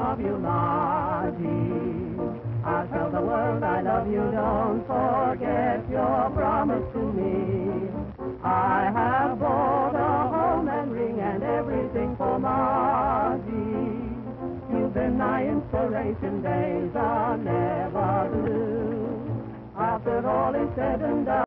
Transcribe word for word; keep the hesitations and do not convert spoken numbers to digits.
of you, Margie. I'll tell the world I love you, don't forget your promise to me. I have bought a home and ring and everything for Margie. You've been my inspiration, days are never blue. After all is said and done,